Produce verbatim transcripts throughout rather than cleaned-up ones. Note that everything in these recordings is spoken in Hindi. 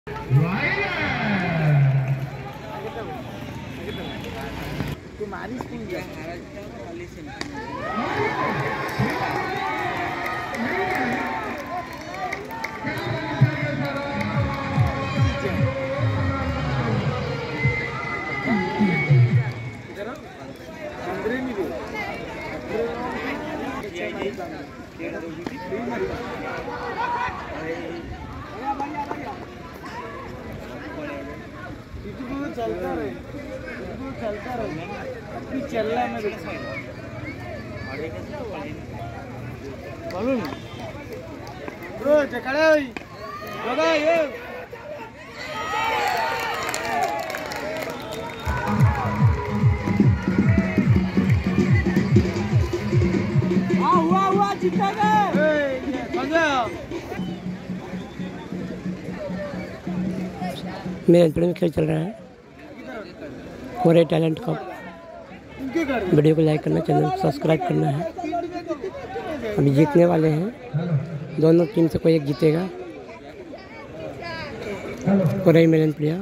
तुम्हारी स्कूल चलता रहे चलता रहे अभी चल रहा है मेरे बोलूं ब्रो जकड़े होगा ये हाँ हुआ हुआ जीतेगा मेरे अंचल में खेल चल रहा है कोरे टैलेंट कप। वीडियो को लाइक करना, चैनल सब्सक्राइब करना है। अभी जीतने वाले हैं, दोनों टीम से कोई एक जीतेगा। कोरे मेलन प्रिया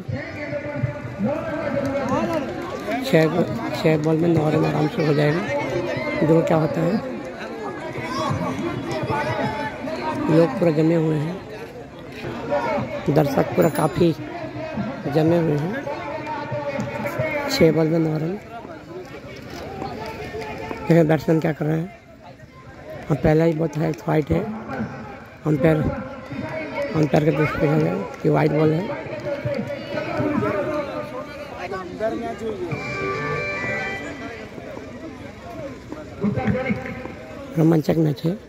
छः छः बॉल में नौ रन आराम से हो जाएगा। देखो क्या होता है। लोग पूरा जमे हुए हैं, दर्शक पूरा काफ़ी जमे हुए हैं। छः बॉल में नौ रन। देखिए बैट्समैन क्या कर रहे हैं। हम पहला ही बहुत है वाइट है। अंपायर अंपायर के देख है कि वाइट बॉल है। रोमांचक मैच है।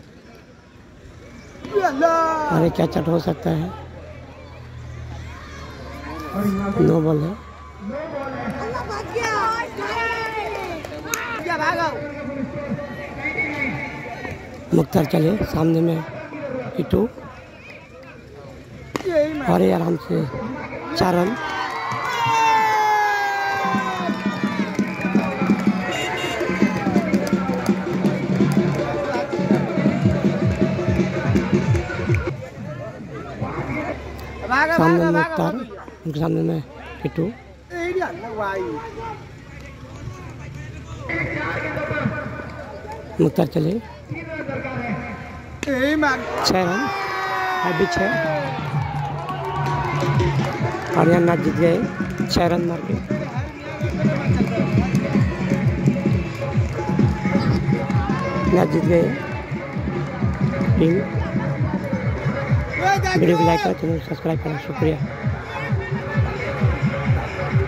अरे क्या चट हो सकता है। नो बॉल है। मुख्तार चले सामने में किटू और आराम से चार रन। सामने मुख्तार, उनके सामने में किटू। मुख्तार चले छः रन अभी छः और यहाँ मैच जीत गए छः रन मार के। मैच जीत गए टीम। वीडियो को लाइक करें, चैनल सब्सक्राइब करें। शुक्रिया।